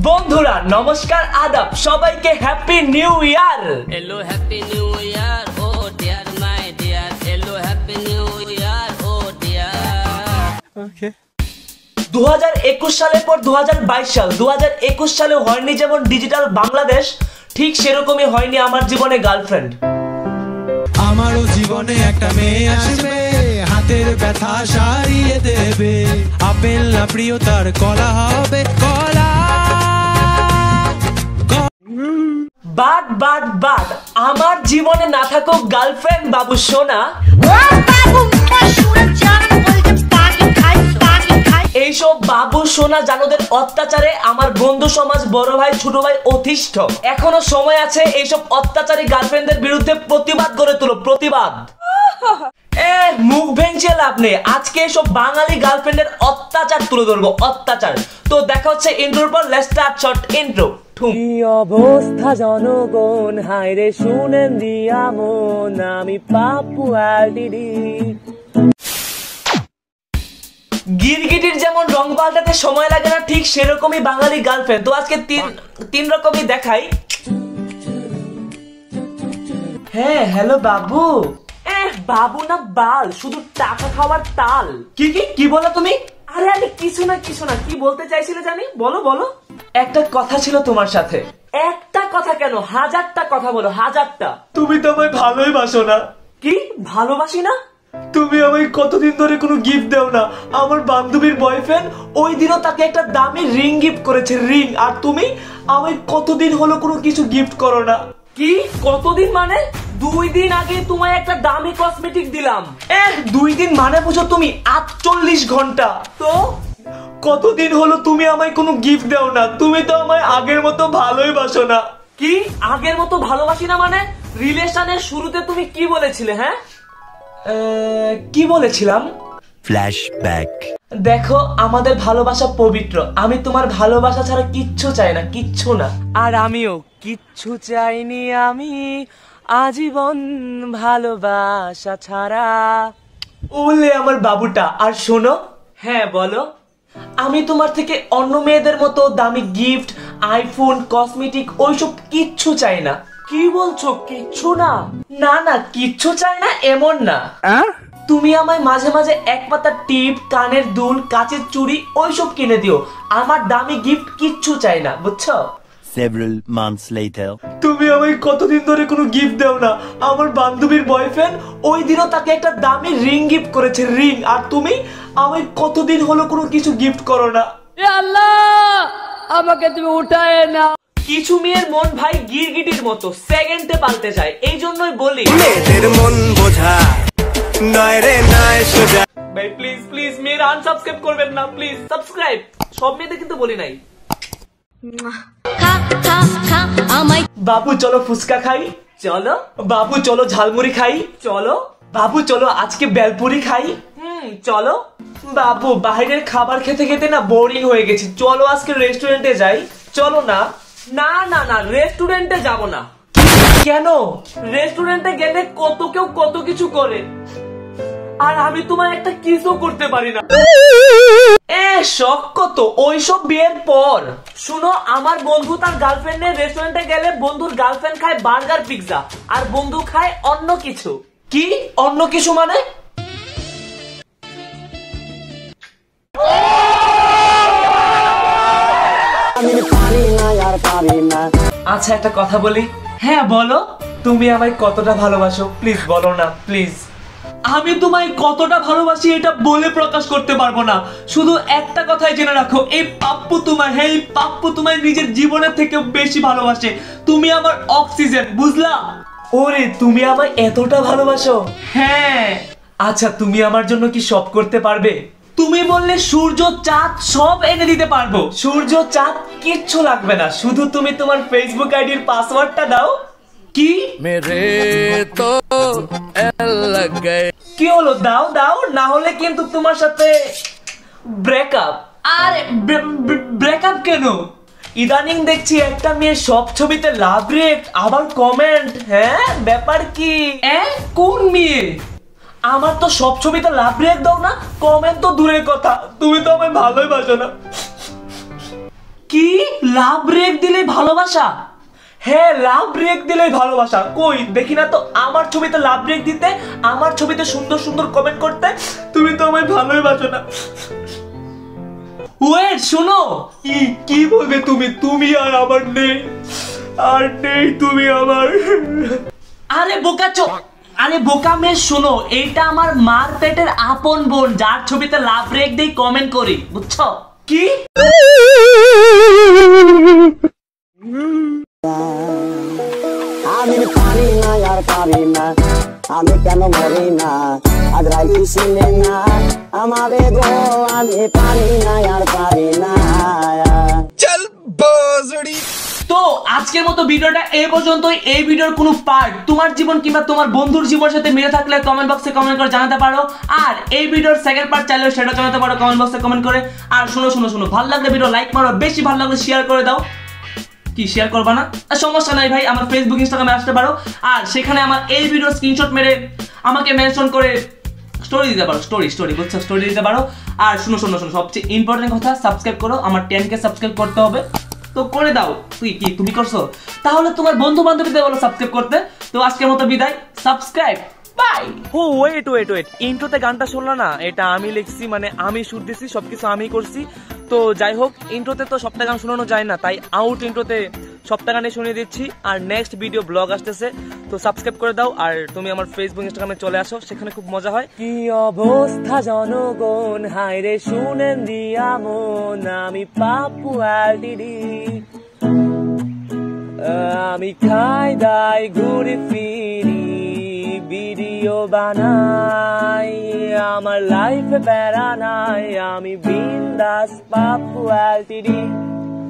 বন্ধুরা নমস্কার আদাব সবাইকে happy new year. Hello happy new year oh dear my dear hello happy new year oh dear. Okay 2021 সালের পর 2022 সাল 2021 সালে হয়নি যেমন ডিজিটাল বাংলাদেশ, ঠিক সেরকমই হয়নি আমার জীবনে গার্লফ্রেন্ড। আমারও জীবনে একটা মেয়ে আসবে, হাতের ব্যথা সারিয়ে দেবে, আপেল না প্রিয় তার কলা হবে কলা। বাট আমার জীবনে না থাকুক গার্লফ্রেন্ড বাবু সোনা। এইসব বাবু সোনা জানোদের অত্যাচারে আমার বন্ধু সমাজ, বড় ভাই ছোট ভাই অতিষ্ঠ। এখনো সময় আছে এইসব অত্যাচারী গার্লফ্রেন্ডদের বিরুদ্ধে প্রতিবাদ গড়ে তুলো, প্রতিবাদ। মুখ ভেঙছে লাভ নেই, আজকে এসব বাঙালি গার্লফ্রেন্ডের অত্যাচার তুলে ধরবো, অত্যাচার। তো দেখা হচ্ছে ইন্ট্রোর পর, লেটস স্টার্ট শর্ট ইন্ট্রো। কি অবস্থা জনগণ, হায়রে শুনেন দিয়া মন, আমি পাপ্পু আলডিডি। গিরগিটির যেমন রং পাল্টাতে সময় লাগে না, ঠিক সেরকমই বাঙালি গার্লফ্রেন্ড। তো আজকে তিন রকমই দেখাই। হ্যাঁ হ্যালো বাবু। বাবু না বাল, শুধু টাকা খাওয়ার তাল। কি বলো তুমি? আরে কিছু না কি বলতে চাইছিলে জানি, বলো। একটা কথা ছিল তোমার সাথে। একটা কথা কেন, হাজারটা কথা বলো, হাজারটা। তুমি তো আমায় ভালোই বাসো না। কি ভালোবাসি না? তুমি আমায় কতদিন ধরে কোনো গিফট দাও না। আমার বান্ধবীর বয়ফ্রেন্ড ওই দিনও তাকে একটা দামি রিং গিফট করেছে, রিং। আর তুমি আমায় কতদিন হলো কোনো কিছু গিফট করো না। কি কতদিন মানে? 2 দিন আগে তোমায় একটা দামি কসমেটিক দিলাম। 2 দিন মানে বুঝো তুমি 48 ঘন্টা। তো কতদিন হলো তুমি আমায় কোনো গিফট দাও না। তুমি তো আমায় আগের মতো ভালোই বাসো না। কি আগের মতো ভালোবাসি না মানে? রিলেশনের শুরুতে তুমি কি বলেছিলে? হ্যাঁ কি বলেছিলাম? ফ্ল্যাশব্যাক। দেখো আমাদের ভালোবাসা পবিত্র, আমি তোমার ভালোবাসা ছাড়া কিচ্ছু চাই না, কিচ্ছু না। আর আমিও কিচ্ছু চাইনি, আমি আজীবন ভালোবাসা ছাড়া। ওলে আমার বাবুটা। আর শোনো, হ্যাঁ বলো, আমি তোমার থেকে অন্য মেয়েদের মতো দামি গিফট, আইফোন, কসমেটিক ওইসব কিচ্ছু চাই না। কি বলছো কিচ্ছু না? না কিচ্ছু চাই না এমন না। তুমি আমায় মাঝে মাঝে এক পাতা টিপ, কানের দুল, কাচের চুড়ি ওইসব কিনে দিও। আমার দামি গিফট কিচ্ছু চাই না, বুঝছো? Several months later. তুমি আমায় কতদিন ধরে কোনো গিফট দাও না। আমার বান্ধবীর বয়ফ্রেন্ড ওই দিনও তাকে একটা দামি রিং গিফট করেছে, রিং। আর তুমি আমায় কতদিন হলো কোনো কিছু গিফট করো না। আল্লাহ আমাকে তুমি উঠায় না। কিছু মেয়ের মন ভাই গিরগিটির মতো, সেকেন্ডে পাল্টে যায়। এই জন্যই বলি মেয়েদের মন বোঝা নয় রে নয় সোজা। ভাই প্লিজ মেয়েরা আনসাবস্ক্রাইব করবেন না, প্লিজ সাবস্ক্রাইব। সব মেয়েদের কিন্তু বলি নাই। বাবু চলো ফুচকা খাই, চলো। বাবু চলো ঝালমুড়ি খাই, চলো। বাবু চলো আজকে বেলপুরি খাই, চলো। বাবু বাইরের খাবার খেতে খেতে না বোরিং হয়ে গেছি, চলো আজকে রেস্টুরেন্টে যাই, চলো না। না রেস্টুরেন্টে যাব না। কেন? রেস্টুরেন্টে গেলে কেউ কত কিছু করে, আর আমি তোমার একটা কিসও করতে পারি না। শখ কত ওইসব বিয়ের পর। শুনো, আমার বন্ধু তার গার্লফ্রেন্ডের রেস্টুরেন্টে গেলে বন্ধুর গার্লফ্রেন্ড খায় বার্গার, পিৎজা, আর বন্ধু খায় অন্য কিছু। কি অন্য কিছু মানে? আচ্ছা একটা কথা বলি। হ্যাঁ বলো, তুমি আমায় কতটা ভালোবাসো? প্লিজ বলো না, প্লিজ। আমি তোমায় কতটা ভালোবাসি এটা বলে প্রকাশ করতে পারবো না। শুধু একটা কথাই জেনে রাখো, এই পাপ্পু তোমায়, হ্যাঁ এই পাপ্পু তোমায় নিজের জীবনের থেকেও বেশি ভালোবাসে। তুমি আমার অক্সিজেন, বুঝলা? ওরে তুমি আমায় এতটা ভালোবাসো? হ্যাঁ। আচ্ছা তুমি আমার জন্য কি সব করতে পারবে? তুমি বললে সূর্য চাঁদ সব এনে দিতে পারবো। সূর্য চাঁদ কিচ্ছু লাগবে না, শুধু তুমি তোমার ফেসবুক আইডির পাসওয়ার্ডটা দাও। কি মেরে তো কি হলো? দাও না হলে কিন্তু তোমার সাথে ব্রেকআপ। আরে ব্রেকআপ কেন? ইদানিং দেখছি একটা মেয়ে সব ছবিতে লাভ রিয়েক্ট, আবার কমেন্ট। হ্যাঁ ব্যাপার কি? কোন মেয়ে? আমার তো সব ছবিতে লাভ রিয়েক্ট দাও না, কমেন্ট তো দূরের কথা, তুমি তো আমায় ভালোই বাসো না। কি লাভ রেক দিলে ভালোবাসা? হ্যাঁ, লাভ রেক দিলে ভালোবাসা। কই দেখি না তো আমার ছবিতে লাভ রেক দিতে, আমার ছবিতে সুন্দর সুন্দর কমেন্ট করতে। তুমি তো আমায় ভালোই বাসো না। ওয়েট, শোনো। কি বলবে তুমি? তুমি আর আমার নেই, আর নেই তুমি আমার। আরে বোকাচো, আরে বোকা মেয়ে, শোনো, এইটা আমার মার পেটের আপন বোন, যার ছবিতে লাভ রেক দিয়ে কমেন্ট করি, বুঝছো? কি? আমি পারি না আর পারি না, আমি কেন মরি না, আজ রাইতে শুনে না আমারে গো, আমি পারি না আর পারি না। চল বজড়ি। তো আজকের মতো ভিডিওটা এই পর্যন্তই। এই ভিডিওর কোনো পার্ট তোমার জীবন কিংবা তোমার বন্ধুর জীবনের সাথে মিলে থাকলে কমেন্ট বক্সে কমেন্ট করে জানাতে পারো। আর এই ভিডিওর সেকেন্ড পার্ট চাইলেও সেটা জানাতে পারো কমেন্ট বক্সে কমেন্ট করে। আর শোনো, ভালো লাগলে ভিডিও লাইক মারো, বেশি ভালো লাগলে শেয়ার করে দাও। কি শেয়ার করবা না? সমস্যা নাই ভাই, আমার ফেসবুক ইনস্টাগ্রামে আসতে পারো, আর সেখানে আমার এই ভিডিও স্ক্রিনশট মেরে আমাকে মেনশন করে স্টোরি দিতে পারো। স্টোরি বুঝছো? স্টোরি দিতে পারো। আর শোনো, সবচেয়ে ইম্পর্টেন্ট কথা, সাবস্ক্রাইব করো। আমার 10K সাবস্ক্রাইব করতে হবে, তো করে দাও। তুমি করছো? তাহলে তোমার বন্ধু বান্ধবীদের বলো সাবস্ক্রাইব করতে। তো আজকের মতো বিদায়, সাবস্ক্রাইব, বাই। ওয়েট, ইন্ট্রোতে গানটা শুনলা না? এটা আমি লিখছি, মানে আমি সুর দিছি, সবকিছু আমি করছি। তো যাই হোক, ইন্ট্রোতে তো সবটা গান শোনানো যায় না, তাই আউট ইন্ট্রোতে সবটা গানে শুনিয়ে দিচ্ছি। আর নেক্সট ভিডিও ব্লগ আসতেছে, তো সাবস্ক্রাইব করে দাও। আর তুমি আমার ফেসবুক ইনস্টাগ্রামে চলে আসো, সেখানে খুব মজা হয়। কি অবস্থা জনগণ, হায় রে শুনেন দিয়া মন, আমি পাপু আলডিডি, আমি খাই দাই ঘুরে ফিরি, ভিডিও বানাই, আমার লাইফে প্যারা নাই, আমি বিন্দাস পাপু এলটিডি।